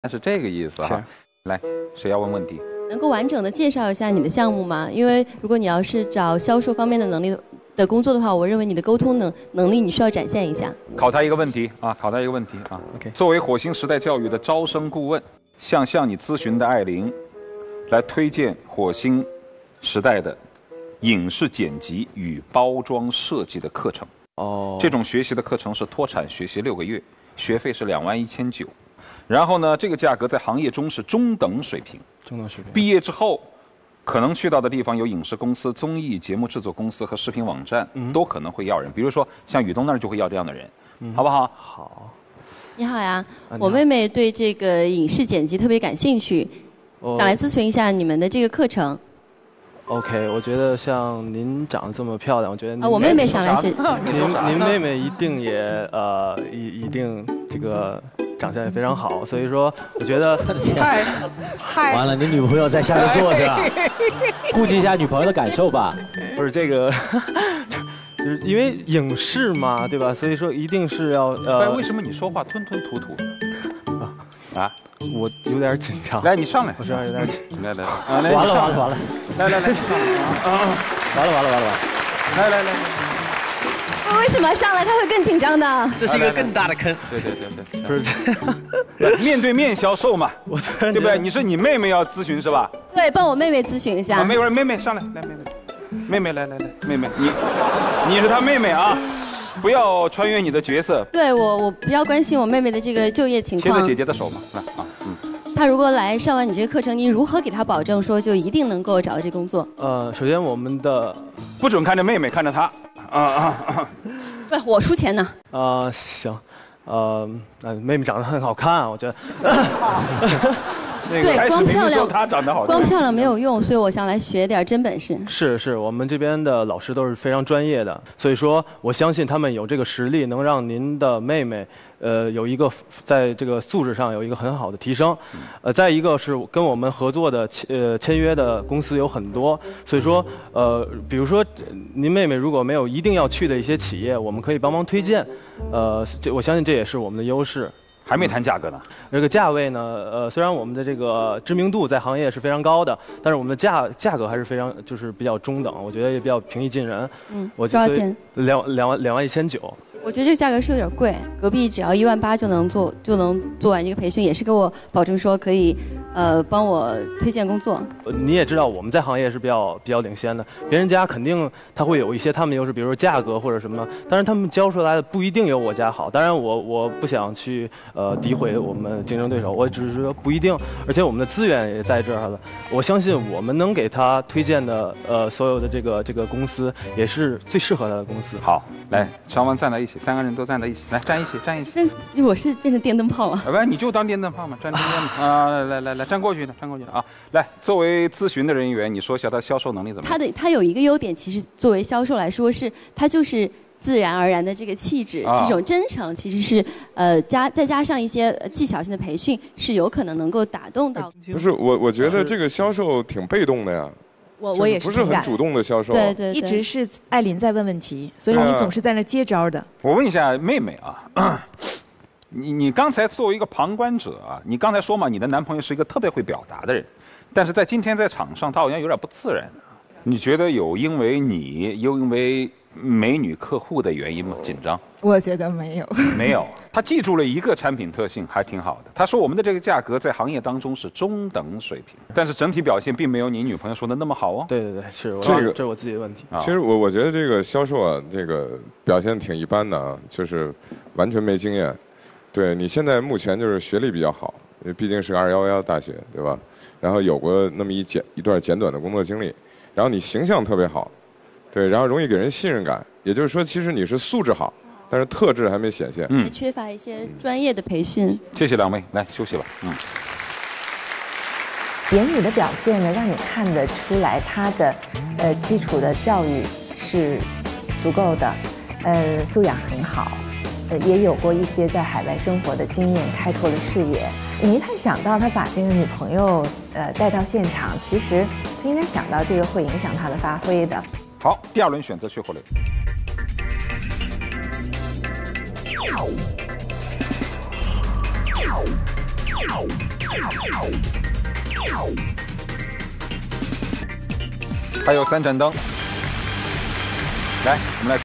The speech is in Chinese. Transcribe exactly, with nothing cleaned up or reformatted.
是这个意思哈。来，谁要问问题？ 能够完整的介绍一下你的项目吗？因为如果你要是找销售方面的能力的工作的话，我认为你的沟通能能力你需要展现一下。 考他一个问题啊，考他一个问题啊。 OK。 作为火星时代教育的招生顾问，向向你咨询的艾琳，来推荐火星时代的影视剪辑与包装设计的课程。 哦。 这种学习的课程是脱产学习六个月，学费是两万一千九。然后呢，这个价格在行业中是中等水平。 中等水平。 毕业之后，可能去到的地方有影视公司、综艺节目制作公司和视频网站，嗯、都可能会要人。比如说像宇东那儿就会要这样的人，嗯、好不好？ 好。 你好呀，啊、我妹妹对这个影视剪辑特别感兴趣，哦、想来咨询一下你们的这个课程。 OK， 我觉得像您长得这么漂亮，我觉得您啊，我妹妹想来是， 您您妹妹一定也呃一一定这个。长相也非常好，所以说我觉得太太完了，你女朋友在下面坐着，顾及一下女朋友的感受吧。 不是这个，就是因为影视嘛，对吧？所以说一定是要呃。 为什么你说话吞吞吐吐？啊啊， 我有点紧张。 来，你上来。 我身上有点紧。 来来， 完了完了完了， 来来来，啊， 完了完了完了完了， 来来来。 为什么上来他会更紧张的？ 这是一个更大的坑。 对对对对，不是这样。面对面销售嘛， 我对不对？你是你妹妹要咨询是吧？ 对，帮我妹妹咨询一下。 妹妹妹妹上来，来妹妹，妹妹来来来，妹妹你你是她妹妹啊，不要穿越你的角色。 对我我比较关心我妹妹的这个就业情况。 牵着姐姐的手嘛，来啊，嗯。 她如果来上完你这个课程，你如何给她保证说就一定能够找到这工作？ 呃，首先我们的不准看着妹妹，看着她。啊啊啊！ 不，我出钱呢。 啊、呃，行，呃，妹妹长得很好看，我觉得。 那个、对，光漂亮， 她长得好看， 光漂亮没有用，所以我想来学点真本事。 是是，我们这边的老师都是非常专业的，所以说我相信他们有这个实力，能让您的妹妹，呃，有一个在这个素质上有一个很好的提升。呃，再一个是跟我们合作的呃签约的公司有很多，所以说呃，比如说您妹妹如果没有一定要去的一些企业，我们可以帮忙推荐。呃，这我相信这也是我们的优势。 还没谈价格呢。 这个价位呢，呃，虽然我们的这个知名度在行业是非常高的，但是我们的价价格还是非常就是比较中等，我觉得也比较平易近人。 嗯，多少钱？ 两两万两万一千九。 我觉得这个价格是有点贵，隔壁只要一万八就能做就能做完这个培训，也是给我保证说可以，呃，帮我推荐工作。 你也知道我们在行业是比较比较领先的，别人家肯定他会有一些他们优势，比如说价格或者什么，但是他们教出来的不一定有我家好。当然我我不想去呃诋毁我们竞争对手，我只是说不一定，而且我们的资源也在这儿了。我相信我们能给他推荐的呃所有的这个这个公司也是最适合他的公司。 好，来，双方站在一起。三个人都站在一起，来站一起，站一起。 这我是变成电灯泡了。 不，你就当电灯泡嘛，站中间嘛。啊，来来来，站过去的，站过去的啊。来，作为咨询的人员，你说一下他销售能力怎么样？ 他的他有一个优点，其实作为销售来说是，他就是自然而然的这个气质，啊、这种真诚，其实是呃加再加上一些技巧性的培训，是有可能能够打动到。 不是我，我觉得这个销售挺被动的呀。 我我也是不是很主动的销售， 对对， 一直是艾琳在问问题，所以你总是在那接招的。 我问一下妹妹啊，你你刚才作为一个旁观者啊，你刚才说嘛，你的男朋友是一个特别会表达的人，但是在今天在场上他好像有点不自然。你觉得有因为你又因为美女客户的原因吗？紧张？ 我觉得没有， 没有。他记住了一个产品特性，还挺好的。他说我们的这个价格在行业当中是中等水平，但是整体表现并没有你女朋友说的那么好哦。 对对对，是这个， 这是我自己的问题。 其实我我觉得这个销售啊，这个表现挺一般的啊，就是完全没经验。对你现在目前就是学历比较好，因为毕竟是个二幺幺大学，对吧？然后有过那么一简一段简短的工作经历，然后你形象特别好，对，然后容易给人信任感。也就是说，其实你是素质好。但是特质还没显现， 嗯，缺乏一些专业的培训。 谢谢两位，来休息吧。嗯， 言语的表现呢，让你看得出来他的呃基础的教育是足够的，呃素养很好，呃也有过一些在海外生活的经验，开拓了视野。你一旦想到他把这个女朋友呃带到现场，其实他应该想到这个会影响他的发挥的。 好，第二轮选择缺口类。 还有三盏灯，来，我们来。